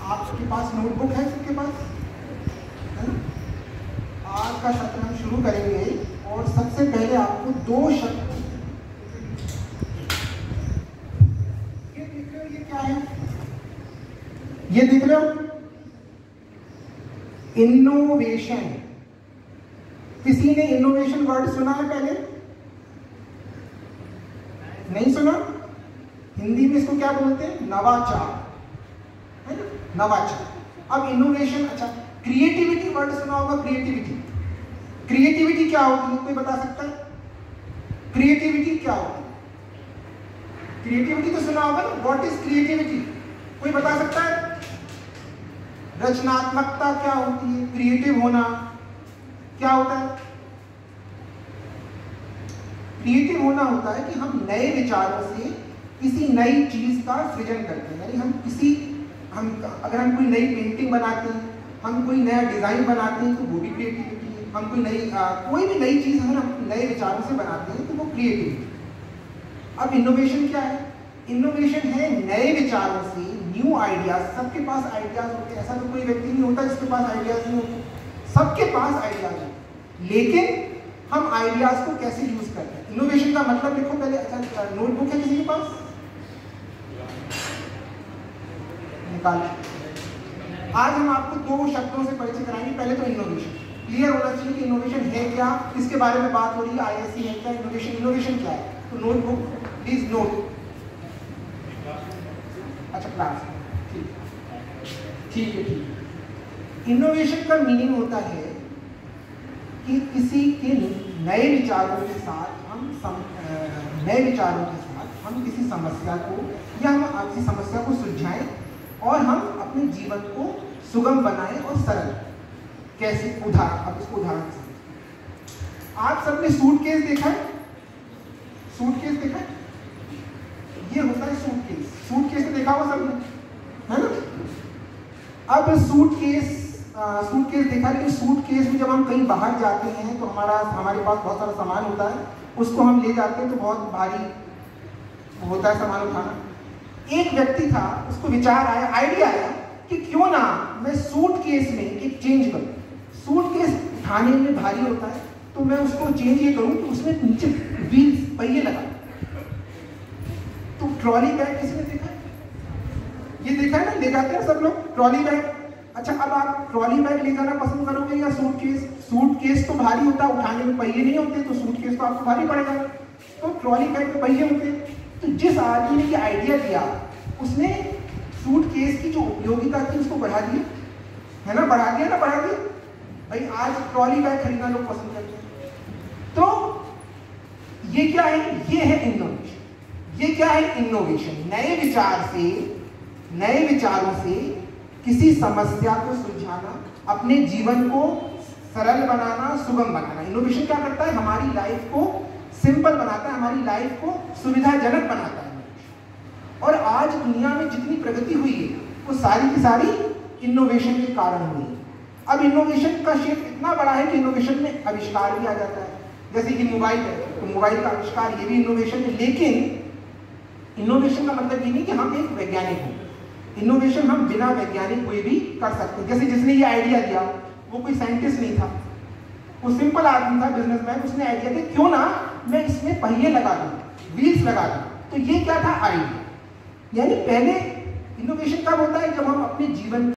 आपके पास नोटबुक है? सबके पास है? आज का सत्र हम शुरू करेंगे और सबसे पहले आपको दो शब्द, ये देख रहे हो, ये क्या है? ये देख रहे हो, इनोवेशन। किसी ने इनोवेशन वर्ड सुना है पहले? नहीं सुना? हिंदी में इसको क्या बोलते हैं? नवाचार, है ना? नवाचार। अब इनोवेशन, अच्छा क्रिएटिविटी वर्ड सुना होगा। क्रिएटिविटी, क्रिएटिविटी क्या होती है? कोई बता सकता है? क्रिएटिविटी क्या होती है? क्रिएटिविटी तो सुना होगा ना। What is creativity? कोई बता सकता है? रचनात्मकता क्या होती है? क्रिएटिव होना क्या होता है? क्रिएटिव होना होता है कि हम नए विचारों से किसी नई चीज का सृजन करते हैं। यानी हम अगर हम कोई नई पेंटिंग बनाते हैं, हम कोई नया डिजाइन बनाते हैं, तो वो भी क्रिएटिविटी है। हम कोई भी नई चीज अगर हम नए विचारों से बनाते हैं तो वो क्रिएटिविटी। अब इनोवेशन क्या है? इनोवेशन है नए विचारों से, न्यू आइडियाज। सबके पास आइडियाज होते हैं, ऐसा तो कोई व्यक्ति नहीं होता जिसके पास आइडियाज नहीं होते। सबके पास आइडियाज होते हैं, लेकिन हम आइडियाज को कैसे यूज करते हैं। इनोवेशन का मतलब लिखो पहले। अच्छा, नोटबुक है किसी के पास? निकालो। आज हम आपको दो शब्दों से परिचय कराएंगे। पहले तो इनोवेशन क्लियर होना चाहिए कि इनोवेशन है क्या, किसके बारे में बात हो रही है। आईएससी है क्या? इनोवेशन क्या है? तो नोटबुक प्लीज नोट। अच्छा क्लास, ठीक है। इनोवेशन का मीनिंग होता है कि किसी के नए विचारों के साथ हम किसी समस्या को या हम किसी समस्या को सुलझाएं और हम अपने जीवन को सुगम बनाएं और सरल। कैसे? अब इसको उदाहरण से, आप सबने सूटकेस देखा है? सूटकेस देखा है? ये होता है सूटकेस। सूटकेस तो देखा होगा सबने, है ना? अब सूटकेस देखा, लेकिन सूटकेस में जब हम कहीं बाहर जाते हैं तो हमारे पास बहुत सारा सामान होता है, उसको हम ले जाते हैं तो बहुत भारी होता है सामान उठाना। एक व्यक्ति था, उसको विचार आया, आइडिया आया कि क्यों ना मैं सूटकेस में एक चेंज करूं। सूटकेस उठाने में भारी होता है, तो मैं उसको चेंज ये करूं कि उसमें नीचे व्हील्स, पहिए लगा। तो ट्रॉली बैग किसी ने देखा है? ये देखा है ना, ले जाते हैं सब लोग ट्रॉली बैग। अच्छा, अब आप ट्रॉली बैग ले जाना पसंद करोगे या सूटकेस? सूटकेस तो भारी होता है, उठाने में पहिए नहीं होते, तो सूटकेस तो आपको भारी पड़ेगा। तो ट्रॉली बैग में पहिए होते हैं। तो जिस आदमी ने ये आइडिया दिया, उसने सूटकेस की जो उपयोगिता थी उसको बढ़ा दिया, है ना? बढ़ा दिया भाई। आज ट्रॉली बैग खरीदना लोग पसंद करते हैं। तो ये क्या है? ये है इनोवेशन। ये क्या है? इनोवेशन। नए विचारों से किसी समस्या को सुलझाना, अपने जीवन को सरल बनाना, सुगम बनाना। इनोवेशन क्या करता है? हमारी लाइफ को सिंपल बनाता है, हमारी लाइफ को सुविधाजनक बनाता है। और आज दुनिया में जितनी प्रगति हुई है वो सारी की सारी इनोवेशन के कारण हुई है। अब इनोवेशन का क्षेत्र इतना बड़ा है कि इनोवेशन में आविष्कार भी आ जाता है। जैसे कि मोबाइल है, तो मोबाइल का आविष्कार, ये भी इनोवेशन है। लेकिन इनोवेशन का मतलब ये नहीं कि हम एक वैज्ञानिक हों। इनोवेशन हम बिना वैज्ञानिक कोई भी कर सकते हैं। जैसे जिसने ये आइडिया दिया, वो कोई साइंटिस्ट नहीं था, वो सिंपल आदमी था, बिजनेसमैन। उसने आइडिया दिया क्यों ना मैं इसमें पहिए लगा दूं, व्हील्स लगा दूं। तो ये क्या था? आइडिया। यानी पहले इनोवेशन कब होता है? जब हम अपने जीवन